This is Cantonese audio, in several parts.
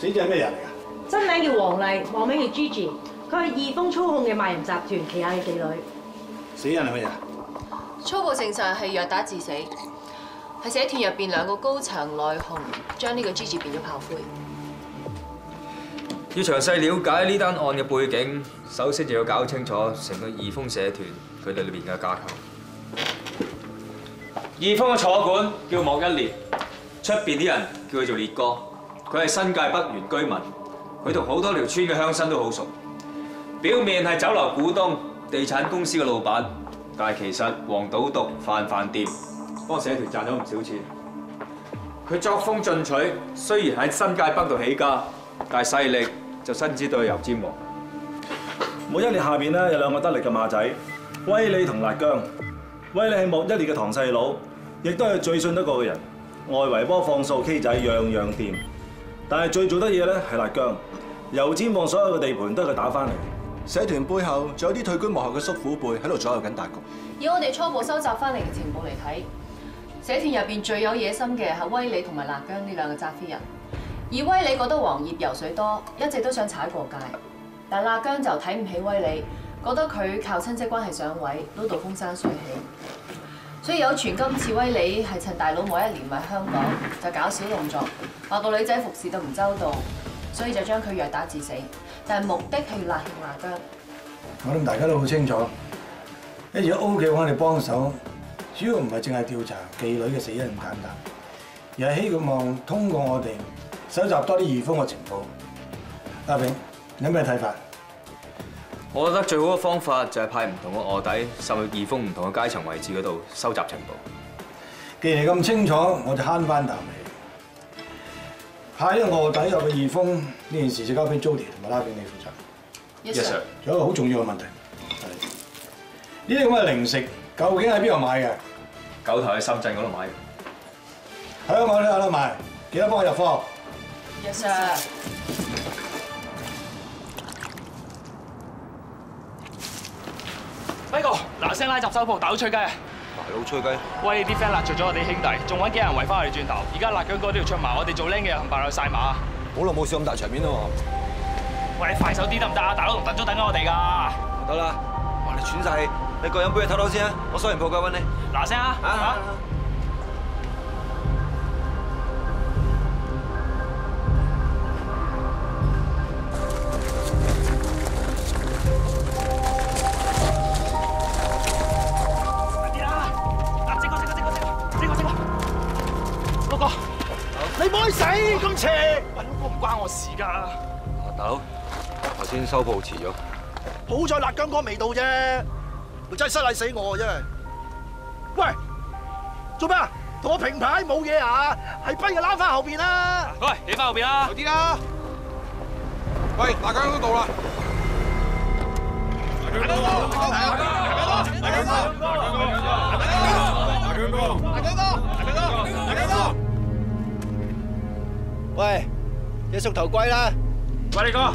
死者係咩人嚟㗎？ 真名叫黃麗，網名叫 Gigi， 佢係義豐操控嘅賣淫集團旗下嘅妓女。 死人係乜嘢？ 初步證實係虐打致死，係社團入邊兩個高層內訌，將呢個 Gigi 變咗炮灰。 要詳細了解呢單案嘅背景，首先就要搞清楚成個義豐社團佢哋裏邊嘅架構。義豐嘅坐館叫莫一烈，出邊啲人叫佢做烈哥。佢係新界北原居民，佢同好多條村嘅鄉紳都好熟。表面係酒樓股東、地產公司嘅老闆，但係其實黃賭毒飯飯店，幫社團賺咗唔少錢。佢作風進取，雖然喺新界北度起家，但係勢力就伸至到油尖旺。 莫一烈下邊咧有兩個得力嘅馬仔，威利同辣姜。威利係莫一烈嘅堂細佬，亦都係最信得過嘅人。外圍波放數 K 仔樣樣掂，但係最做得嘢咧係辣姜。油尖旺所有嘅地盤都係佢打翻嚟。 社團背後仲有啲退居幕後嘅叔父輩喺度左右緊大局。 以我哋初步收集翻嚟嘅情報嚟睇，社團入邊最有野心嘅係威利同埋辣姜呢兩個揸飛人。而威利覺得黃葉游水多，一直都想踩過界，但辣姜就睇唔起威利，覺得佢靠親戚關係上位，撈到風生水起。所以有傳今次威利係趁大佬莫一年喺香港，就搞小動作，話個女仔服侍到唔周到，所以就將佢虐打致死。但係目的係要辣㷫辣姜。 我諗大家都好清楚，一如果 O 嘅話，我哋幫手，主要唔係淨係調查妓女嘅死因咁簡單，而係希望通過我哋搜集多啲義豐嘅情報。阿炳，有咩睇法？ 我覺得最好嘅方法就係派唔同嘅臥底，滲去義豐唔同嘅階層位置嗰度收集情報。 既然咁清楚，我就慳翻啖氣。派呢個臥底入去義豐呢件事就交俾 Jody 同埋拉炳你負責。 Yes sir。 仲有一個好重要嘅問題，呢啲咁嘅零食究竟喺邊度買嘅？ 九頭喺深圳嗰度買嘅。 香港都有得賣，記得幫我入貨。 Yes sir。 輝哥，嗱聲拉閘收鋪，大佬吹雞啊！ 大佬吹雞， 喂，啲 friend 辣着咗我哋兄弟，仲揾幾人圍翻我哋轉頭。而家辣姜哥都要出埋，我哋做僆嘅冚唪唥去晒馬。 好耐冇試咁大場面啦喎！ 喂，你快手啲得唔得啊？大佬同特總等緊我哋㗎。 得啦，哇！你喘晒氣，你過飲杯嘢唞唞先啊！我收完鋪價揾你。 嗱聲啊！嚇！ 你唔可以死咁邪！ 喂，嗰個唔關我事㗎。 大佬，頭先收鋪遲咗。 好在辣姜哥未到啫，佢真係失禮死我啊！真係。喂，做咩啊？同我平牌冇嘢啊？係跛嘅攬翻後邊啦！ 喂，你翻後邊啦！ 後啲啦！ 喂，辣姜都到啦！ 辣姜哥，喂，一縮頭龜啦！ 喂，你哥。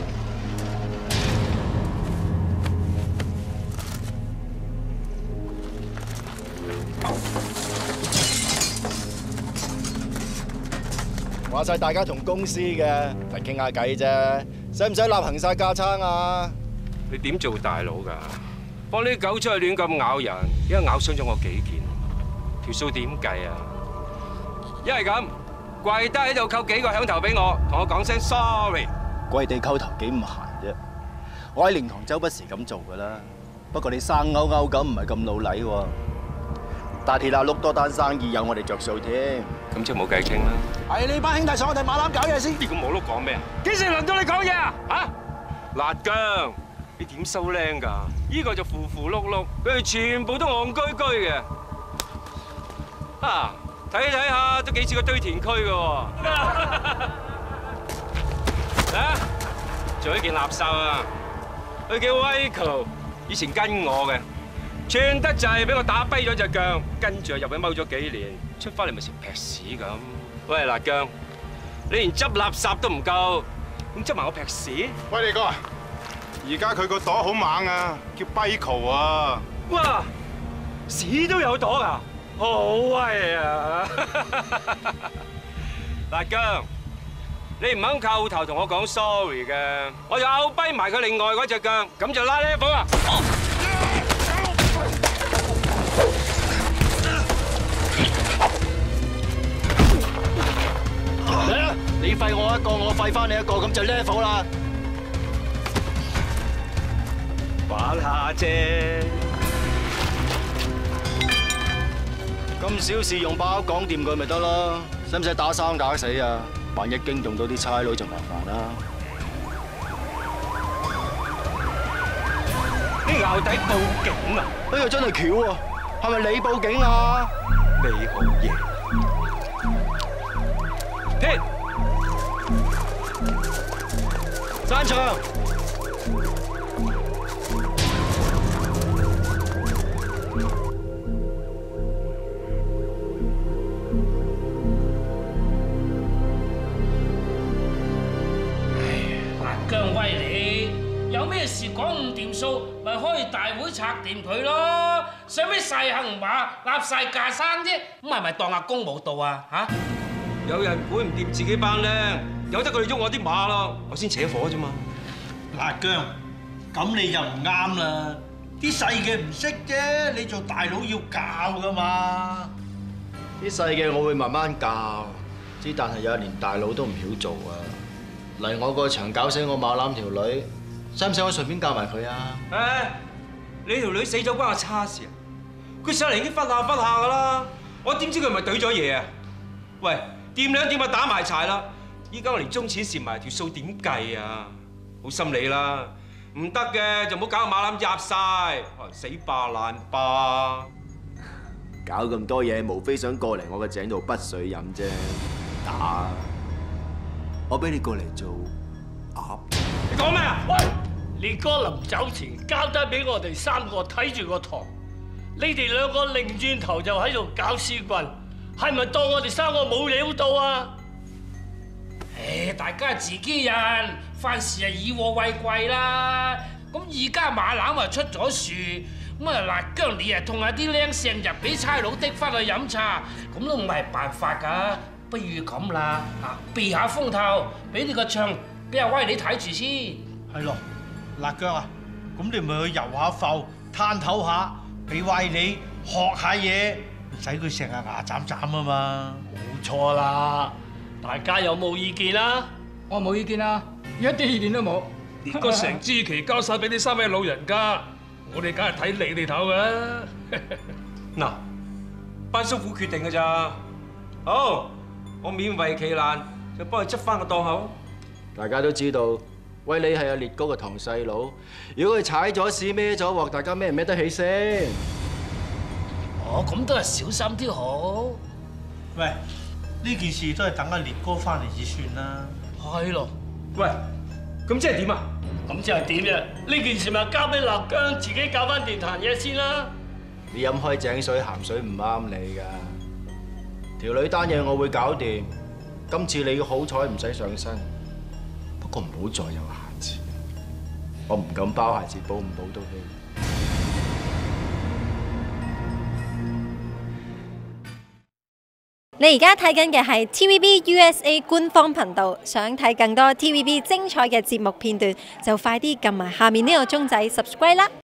話晒大家同公司嘅，嚟傾下偈啫，使唔使立行晒架撐啊？ 你點做大佬㗎？放啲狗出去亂咁咬人，一咬傷咗我幾件，條數點計啊？一係咁。跪低喺度扣幾個響頭俾我，同我講聲 sorry。 跪地叩頭幾唔閒啫，我喺靈堂周不時咁做噶啦。不過你生勾勾咁唔係咁老禮喎。大鐵碌多單生意有我哋着數添。 咁即係冇計傾啦。 係你班兄弟上我哋馬欄搞嘢先。 呢個冇碌講咩啊？幾時輪到你講嘢啊？嚇！辣姜，你點收靚㗎？呢個就符符碌碌，佢哋全部都戇居居嘅。啊！睇睇下都幾似個堆填區嘅喎，啊！仲有一件垃圾啊！佢叫 Michael， 以前跟我嘅，串得滯俾我打跛咗隻腳，跟住又入去踎咗幾年，出翻嚟咪成劈屎咁。喂，辣姜，你連執垃圾都唔夠，咁執埋我劈屎？ 喂，你哥，而家佢個朵好猛啊，叫 Michael 啊！ 哇，屎都有朵啊！好威啊！辣姜， 你唔肯叩頭同我講 sorry 嘅，我就拗跛埋佢另外嗰隻腳，咁就拉 level 啦。 嚟啊！你廢我一個，我廢翻你一個，咁就 level 啦。 玩下啫。 咁小事用把口講掂佢咪得咯？使唔使打生打死啊？萬一驚動到啲差佬就麻煩啦。 你淆底報警啊！ 哎呀，真係巧啊！係咪你報警啊？ 你好嘢。停！ 散場。 姜威你有咩事講唔掂數，咪開大會拆掂佢咯。使咩細行馬立晒架生啫？咁係咪當阿公冇到啊？嚇！ 有人管唔掂自己班僆，由得佢哋喐我啲馬咯，我先扯火啫嘛。 辣姜，咁你就唔啱啦。啲細嘅唔識啫，你做大佬要教噶嘛。 啲細嘅我會慢慢教，之但係有一連大佬都唔曉做啊。嚟我個場搞死我馬攬條女，使唔使我順便教埋佢啊？ 誒，你條女死咗關我叉事啊！佢上嚟已經忽下噶啦，我點知佢係咪懟咗嘢啊？喂，掂兩掂就打埋柴啦！依家我連中錢蝕埋條數點計啊？好心理啦，唔得嘅就唔好搞個馬攬入晒，死霸爛霸！ 搞咁多嘢，無非想過嚟我個井度滗水飲啫，打！我俾你過嚟做鴨。 你講咩啊？ 喂，烈哥臨走前交低俾我哋3個睇住個堂，你哋2個擰轉頭就喺度搞屎棍，係咪當我哋3個冇料到啊？唉，大家自己人，凡事係以和為貴啦。咁而家馬攬啊出咗事，咁啊辣姜你啊同下啲僆成日俾差佬的翻去飲茶，咁都唔係辦法㗎。不如咁啦，避下風頭，俾你個場俾阿威你睇住先。 係咯，辣姜啊，咁你咪去遊下埠，攤唞下，俾威你學下嘢，唔使佢成日牙斬斬啊嘛。 冇錯啦，大家有冇意見啊？ 我冇意見啊，一啲意見都冇。 烈哥成支旗交晒俾呢3位老人家，我哋梗係睇你哋頭㗎啦。 嗱，班叔父決定㗎咋，好。我勉為其難就幫佢執翻個檔口。 大家都知道，威利係阿烈哥個堂細佬，如果佢踩咗屎孭咗鑊，大家孭唔孭得起先？ 哦，咁都係小心啲好。 喂，呢件事都係等阿烈哥翻嚟至算啦。 係咯。 喂，咁即係點啊？ 咁即係點啫？呢件事咪交俾辣姜自己搞翻掂壇嘢先啦。 你飲開井水鹹水唔啱你㗎。條女單嘢我會搞掂，今次你好彩唔使上身，不過唔好再有下次。我唔敢包孩子，保唔保到氣。 你而家睇緊嘅係 TVB USA 官方頻道，想睇更多 TVB 精彩嘅節目片段，就快啲撳埋下面呢個鐘仔 subscribe 啦！